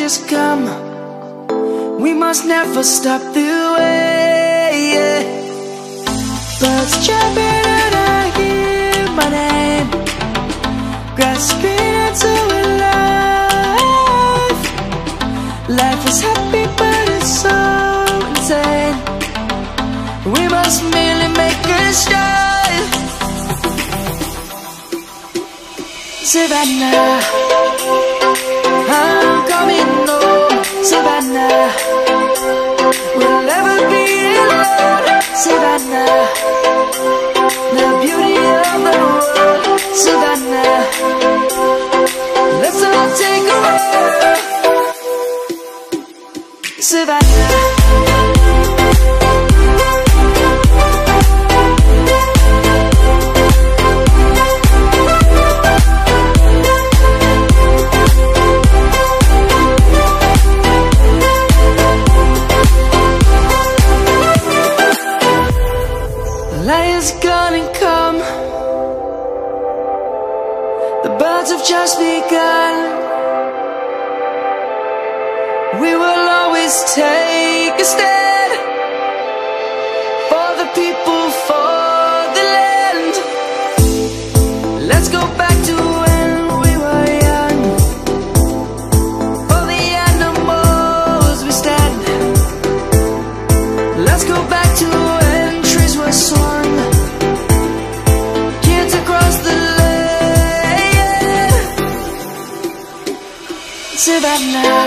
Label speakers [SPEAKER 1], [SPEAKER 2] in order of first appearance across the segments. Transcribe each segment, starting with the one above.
[SPEAKER 1] changes come, we must never stop the way, yeah. Birds jumping and I hear my name, grasping into a life. Life is happy but it's so insane. We must merely make a start. Savannah, I'm coming home. Savannah, we'll never be alone. Savannah, the beauty of the world. Savannah, let's all take a walk. Savannah, light is gonna come. The birds have just begun. We will always take a stand for the people, for the land. Let's go back to when we were young. For the animals we stand. Let's go back to when trees were swung, kids across the land. Savannah,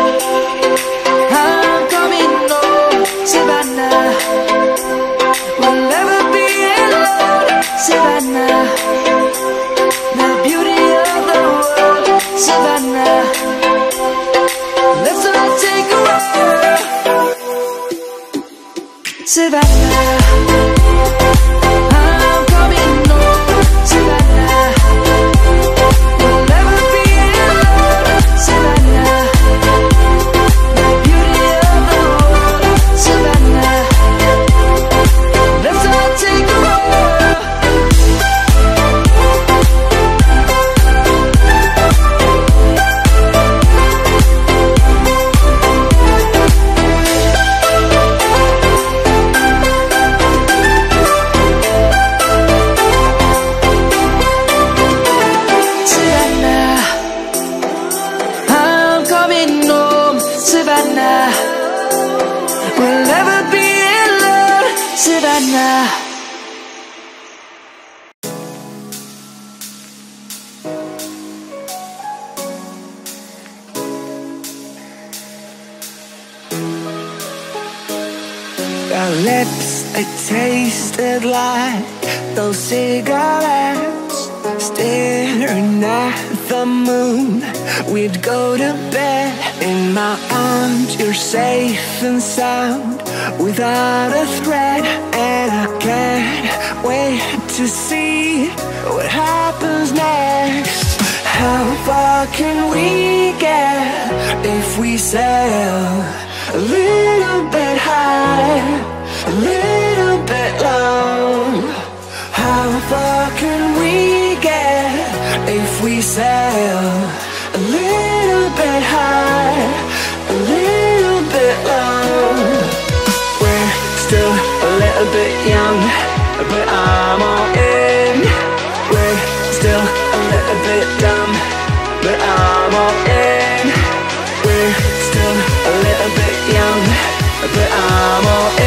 [SPEAKER 1] I'm coming home. Savannah, we'll never be alone. Savannah, the beauty of the world. Savannah, let's all take a walk. Savannah, I'm coming home. Savannah, we'll never be alone. Savannah, the beauty of the world. Savannah, let's all take a walk. Savannah, I'm coming home. Savannah, we'll never be alone. Savannah.
[SPEAKER 2] Your lips, they tasted like those cigarettes. Staring at the moon, we'd go to bed. In my arms, you're safe and sound, without a threat. And I can't wait to see what happens next. How far can we get if we sail a little bit high, a little bit low? How far can we get if we sail a little bit high, a little bit low? We're still a little bit young, but I'm all in. We're still a little bit dumb, but I'm all in. We're still a little bit young, but I'm all in.